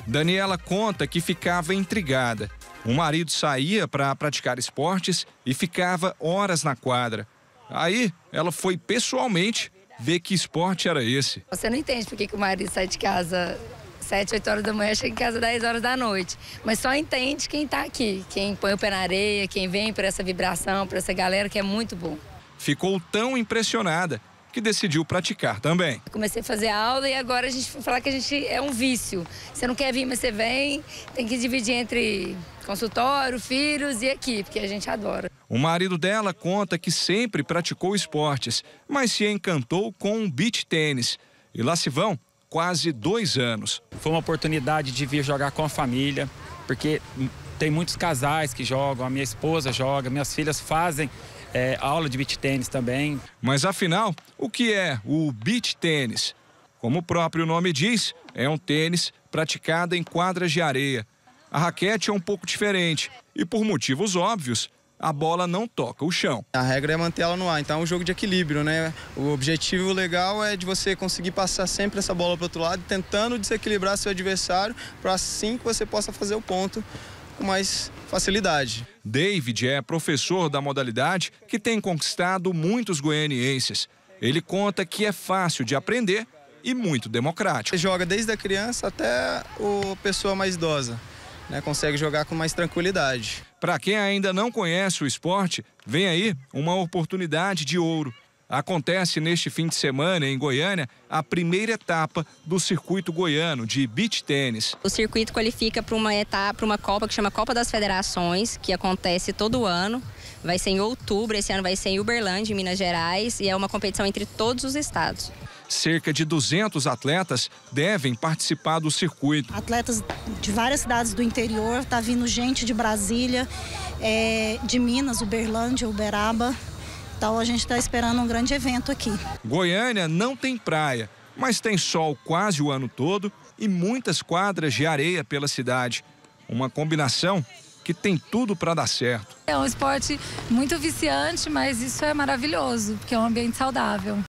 Daniela conta que ficava intrigada. O marido saía para praticar esportes e ficava horas na quadra. Aí ela foi pessoalmente ver que esporte era esse. Você não entende por que o marido sai de casa 7, 8 horas da manhã, chega em casa 10 horas da noite. Mas só entende quem está aqui, quem põe o pé na areia, quem vem por essa vibração, por essa galera, que é muito bom. Ficou tão impressionada que decidiu praticar também. Comecei a fazer aula e agora a gente vai falar que a gente é um vício. Você não quer vir, mas você vem, tem que dividir entre consultório, filhos e aqui, porque a gente adora. O marido dela conta que sempre praticou esportes, mas se encantou com um beach tênis. E lá se vão quase 2 anos. Foi uma oportunidade de vir jogar com a família, porque tem muitos casais que jogam, a minha esposa joga, minhas filhas fazem aula de beach tênis também. Mas afinal, o que é o beach tênis? Como o próprio nome diz, é um tênis praticado em quadras de areia. A raquete é um pouco diferente e, por motivos óbvios, a bola não toca o chão. A regra é manter ela no ar, então é um jogo de equilíbrio, né? O objetivo legal é de você conseguir passar sempre essa bola para o outro lado, tentando desequilibrar seu adversário, para assim que você possa fazer o ponto com mais facilidade. David é professor da modalidade que tem conquistado muitos goianienses. Ele conta que é fácil de aprender e muito democrático. Você joga desde a criança até a pessoa mais idosa, né? Consegue jogar com mais tranquilidade. Para quem ainda não conhece o esporte, vem aí uma oportunidade de ouro. Acontece neste fim de semana, em Goiânia, a primeira etapa do circuito goiano de beach tênis. O circuito qualifica para uma etapa, para uma Copa que chama Copa das Federações, que acontece todo ano. Vai ser em outubro, esse ano vai ser em Uberlândia, em Minas Gerais, e é uma competição entre todos os estados. Cerca de 200 atletas devem participar do circuito. Atletas de várias cidades do interior, tá vindo gente de Brasília, de Minas, Uberlândia, Uberaba. Então a gente está esperando um grande evento aqui. Goiânia não tem praia, mas tem sol quase o ano todo e muitas quadras de areia pela cidade. Uma combinação que tem tudo para dar certo. É um esporte muito viciante, mas isso é maravilhoso, porque é um ambiente saudável.